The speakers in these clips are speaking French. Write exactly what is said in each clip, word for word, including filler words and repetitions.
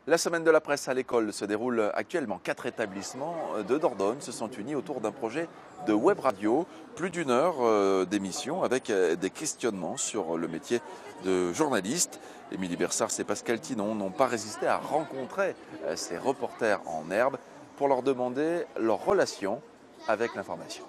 La semaine de la presse à l'école se déroule actuellement. Quatre établissements de Dordogne se sont unis autour d'un projet de web radio. Plus d'une heure d'émission avec des questionnements sur le métier de journaliste. Émilie Bersars et Pascal Tinon n'ont pas résisté à rencontrer ces reporters en herbe pour leur demander leur relation avec l'information.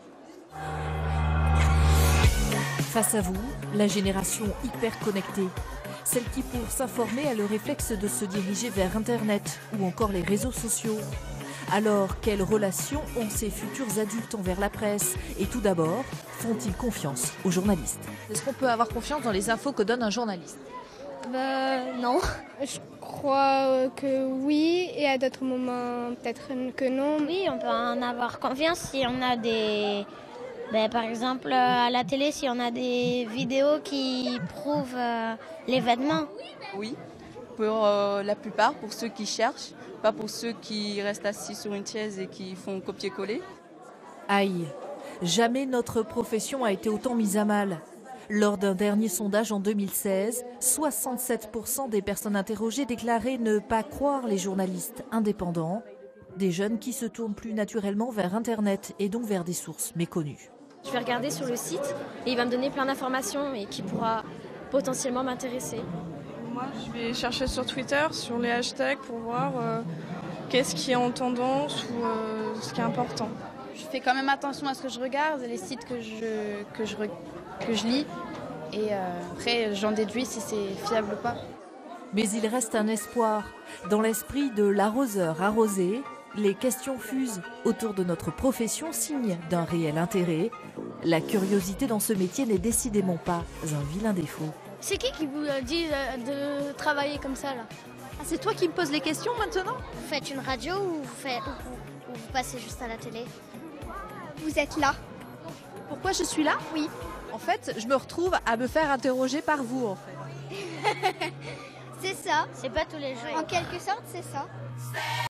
Face à vous, la génération hyper connectée. Celle qui, pour s'informer, a le réflexe de se diriger vers Internet ou encore les réseaux sociaux. Alors, quelle relation ont ces futurs adultes envers la presse? Et tout d'abord, font-ils confiance aux journalistes? Est-ce qu'on peut avoir confiance dans les infos que donne un journaliste? Bah non. Je crois que oui, et à d'autres moments peut-être que non. Oui, on peut en avoir confiance si on a des... Ben, par exemple, à la télé, si on a des vidéos qui prouvent euh, l'événement. Oui, pour euh, la plupart, pour ceux qui cherchent, pas pour ceux qui restent assis sur une chaise et qui font copier-coller. Aïe, jamais notre profession a été autant mise à mal. Lors d'un dernier sondage en deux mille seize, soixante-sept pour cent des personnes interrogées déclaraient ne pas croire les journalistes indépendants. Des jeunes qui se tournent plus naturellement vers Internet et donc vers des sources méconnues. Je vais regarder sur le site et il va me donner plein d'informations et qui pourra potentiellement m'intéresser. Moi, je vais chercher sur Twitter, sur les hashtags pour voir euh, qu'est-ce qui est en tendance ou euh, ce qui est important. Je fais quand même attention à ce que je regarde, les sites que je, que je, que je lis et euh, après j'en déduis si c'est fiable ou pas. Mais il reste un espoir. Dans l'esprit de l'arroseur arrosé, les questions fusent autour de notre profession, signe d'un réel intérêt. La curiosité dans ce métier n'est décidément pas un vilain défaut. C'est qui qui vous dit de travailler comme ça là? Ah, c'est toi qui me poses les questions maintenant? Vous faites une radio ou vous, faites, ou vous, ou vous passez juste à la télé? Vous êtes là? Pourquoi je suis là? Oui. En fait, je me retrouve à me faire interroger par vous en fait. C'est ça. C'est pas tous les jours. En quelque sorte, c'est ça.